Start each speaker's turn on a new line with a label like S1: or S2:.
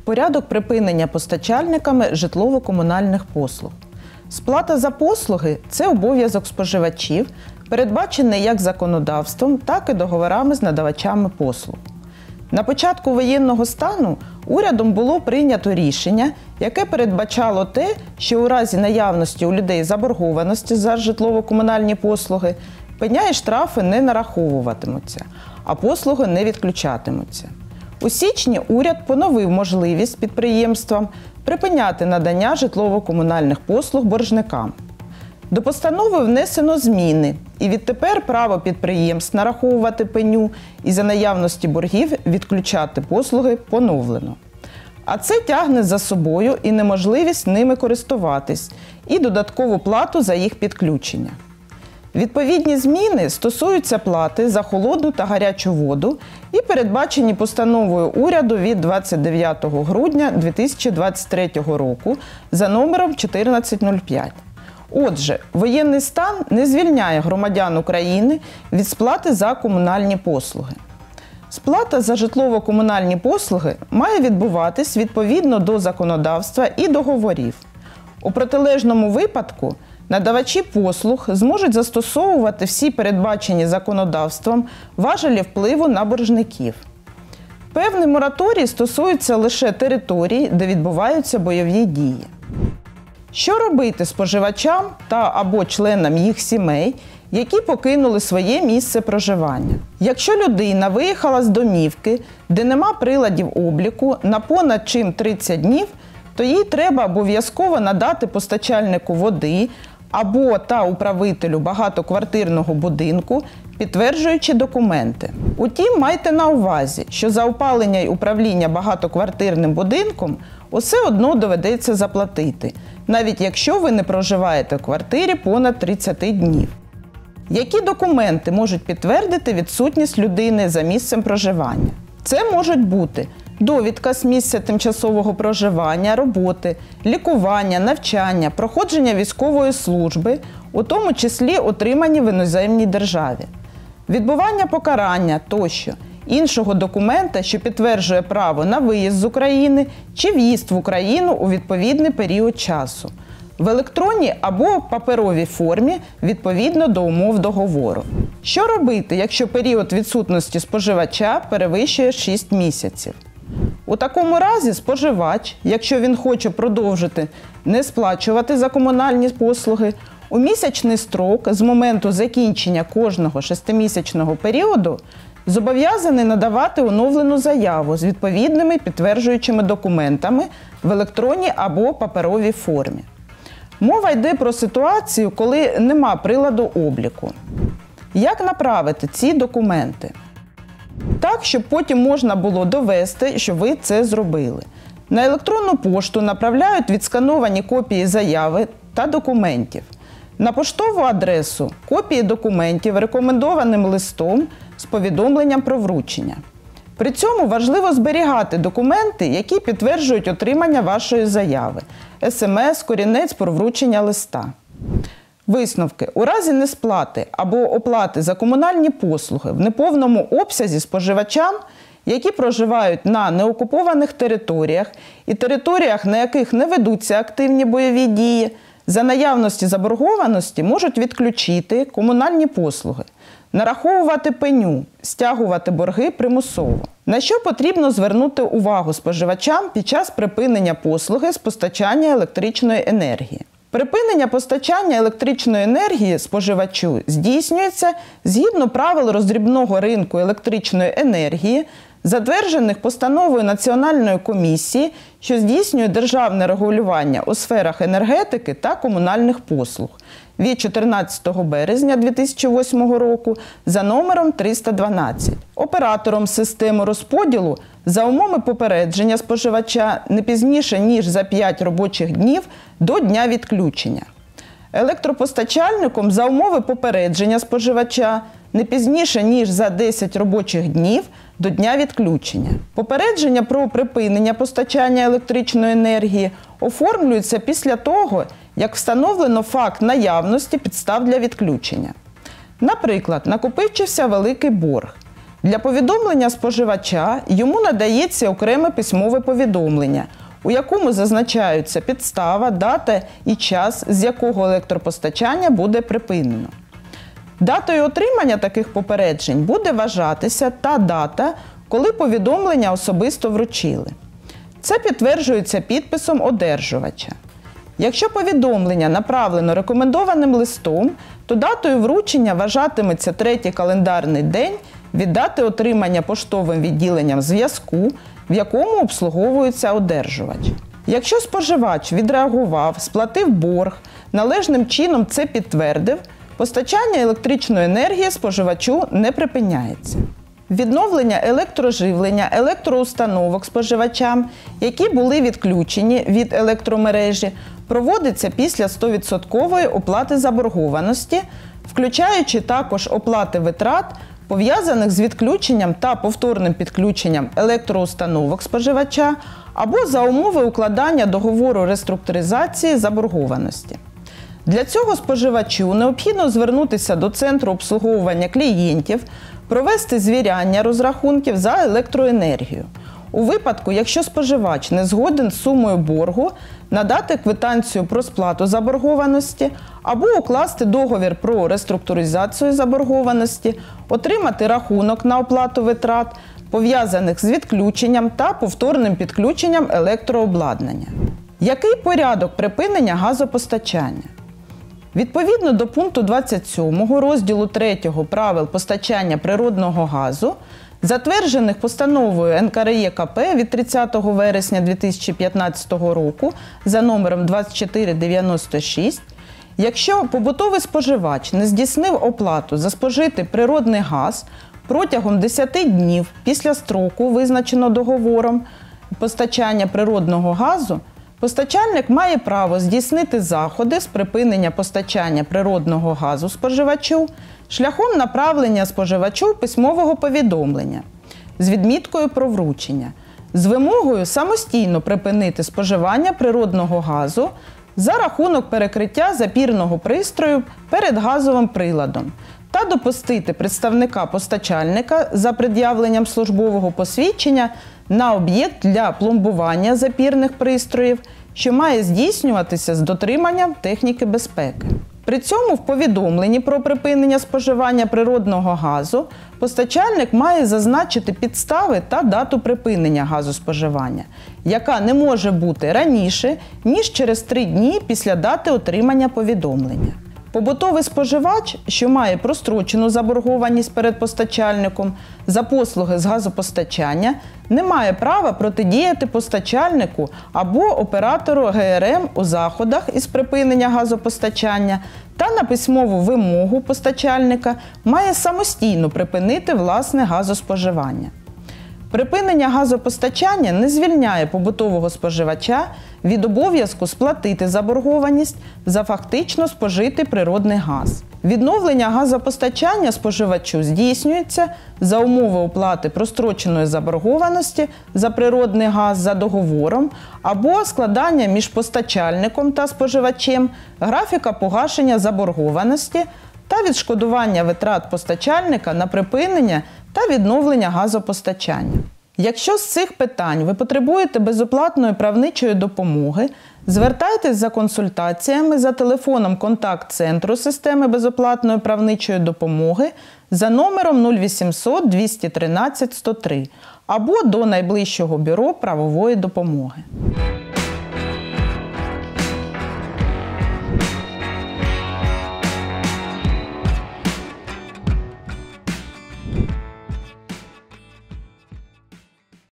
S1: Порядок припинення постачальниками житлово-комунальних послуг. Сплата за послуги – це обов'язок споживачів, передбачений як законодавством, так і договорами з надавачами послуг. На початку воєнного стану урядом було прийнято рішення, яке передбачало те, що у разі наявності у людей заборгованості за житлово-комунальні послуги пеня і штрафи не нараховуватимуться, а послуги не відключатимуться. У січні уряд поновив можливість підприємствам припиняти надання житлово-комунальних послуг боржникам. До постанови внесено зміни, і відтепер право підприємств нараховувати пеню і за наявності боргів відключати послуги поновлено. А це тягне за собою і неможливість ними користуватись, і додаткову плату за їх підключення. Відповідні зміни стосуються плати за холодну та гарячу воду і передбачені постановою уряду від 29 грудня 2023 року за номером 1405. Отже, воєнний стан не звільняє громадян України від сплати за комунальні послуги. Сплата за житлово-комунальні послуги має відбуватись відповідно до законодавства і договорів. У протилежному випадку надавачі послуг зможуть застосовувати всі передбачені законодавством важелі впливу на боржників. Певний мораторій стосується лише територій, де відбуваються бойові дії. Що робити споживачам та або членам їх сімей, які покинули своє місце проживання? Якщо людина виїхала з домівки, де нема приладів обліку на понад 30 днів, то їй треба обов'язково надати постачальнику води або та управителю багатоквартирного будинку підтверджуючі документи. Утім, майте на увазі, що за опалення й управління багатоквартирним будинком усе одно доведеться заплатити, навіть якщо ви не проживаєте в квартирі понад 30 днів. Які документи можуть підтвердити відсутність людини за місцем проживання? Це можуть бути довідка з місця тимчасового проживання, роботи, лікування, навчання, проходження військової служби, у тому числі отримані в іноземній державі, відбування покарання тощо, іншого документа, що підтверджує право на виїзд з України чи в'їзд в Україну у відповідний період часу, в електронній або паперовій формі відповідно до умов договору. Що робити, якщо період відсутності споживача перевищує 6 місяців? У такому разі споживач, якщо він хоче продовжити не сплачувати за комунальні послуги, у місячний строк з моменту закінчення кожного 6-місячного періоду зобов'язаний надавати оновлену заяву з відповідними підтверджуючими документами в електронній або паперовій формі. Мова йде про ситуацію, коли нема приладу обліку. Як направити ці документи? Так, щоб потім можна було довести, що ви це зробили. На електронну пошту направляють відскановані копії заяви та документів. На поштову адресу – копії документів рекомендованим листом з повідомленням про вручення. При цьому важливо зберігати документи, які підтверджують отримання вашої заяви – СМС, корінець про вручення листа. Висновки. У разі несплати або оплати за комунальні послуги в неповному обсязі споживачам, які проживають на неокупованих територіях і територіях, на яких не ведуться активні бойові дії, за наявності заборгованості можуть відключити комунальні послуги, нараховувати пеню, стягувати борги примусово. На що потрібно звернути увагу споживачам під час припинення послуги з постачання електричної енергії? Припинення постачання електричної енергії споживачу здійснюється згідно правил роздрібного ринку електричної енергії, затверджених постановою Національної комісії, що здійснює державне регулювання у сферах енергетики та комунальних послуг від 14 березня 2008 року за номером 312. Оператором системи розподілу за умови попередження споживача не пізніше, ніж за 5 робочих днів до дня відключення. Електропостачальником за умови попередження споживача не пізніше, ніж за 10 робочих днів до дня відключення. Попередження про припинення постачання електричної енергії оформлюється після того, як встановлено факт наявності підстав для відключення. Наприклад, накопичився великий борг. Для повідомлення споживача йому надається окреме письмове повідомлення, у якому зазначаються підстава, дата і час, з якого електропостачання буде припинено. Датою отримання таких попереджень буде вважатися та дата, коли повідомлення особисто вручили. Це підтверджується підписом одержувача. Якщо повідомлення направлено рекомендованим листом, то датою вручення вважатиметься третій календарний день від дати отримання поштовим відділенням зв'язку, в якому обслуговується одержувач. Якщо споживач відреагував, сплатив борг, належним чином це підтвердив, постачання електричної енергії споживачу не припиняється. Відновлення електроживлення електроустановок споживачам, які були відключені від електромережі, проводиться після 100% оплати заборгованості, включаючи також оплати витрат, пов'язаних з відключенням та повторним підключенням електроустановок споживача або за умови укладання договору реструктуризації заборгованості. Для цього споживачу необхідно звернутися до Центру обслуговування клієнтів, провести звіряння розрахунків за електроенергію. У випадку, якщо споживач не згоден з сумою боргу, надати квитанцію про сплату заборгованості або укласти договір про реструктуризацію заборгованості, отримати рахунок на оплату витрат, пов'язаних з відключенням та повторним підключенням електрообладнання. Який порядок припинення газопостачання? Відповідно до пункту 27 розділу 3 правил постачання природного газу, затверджених постановою НКРЕКП від 30 вересня 2015 року за номером 2496, якщо побутовий споживач не здійснив оплату за спожитий природний газ протягом 10 днів після строку, визначеного договором постачання природного газу, постачальник має право здійснити заходи з припинення постачання природного газу споживачу шляхом направлення споживачу письмового повідомлення з відміткою про вручення, з вимогою самостійно припинити споживання природного газу за рахунок перекриття запірного пристрою перед газовим приладом та допустити представника постачальника за пред'явленням службового посвідчення на об'єкт для пломбування запірних пристроїв, що має здійснюватися з дотриманням техніки безпеки. При цьому в повідомленні про припинення споживання природного газу постачальник має зазначити підстави та дату припинення газоспоживання, яка не може бути раніше, ніж через 3 дні після дати отримання повідомлення. Побутовий споживач, що має прострочену заборгованість перед постачальником за послуги з газопостачання, не має права протидіяти постачальнику або оператору ГРМ у заходах із припинення газопостачання та на письмову вимогу постачальника має самостійно припинити власне газоспоживання. Припинення газопостачання не звільняє побутового споживача від обов'язку сплатити заборгованість за фактично спожитий природний газ. Відновлення газопостачання споживачу здійснюється за умови оплати простроченої заборгованості за природний газ за договором або складання між постачальником та споживачем графіка погашення заборгованості та відшкодування витрат постачальника на припинення та відновлення газопостачання. Якщо з цих питань ви потребуєте безоплатної правничої допомоги, звертайтесь за консультаціями за телефоном контакт-центру системи безоплатної правничої допомоги за номером 0800 213 103 або до найближчого бюро правової допомоги.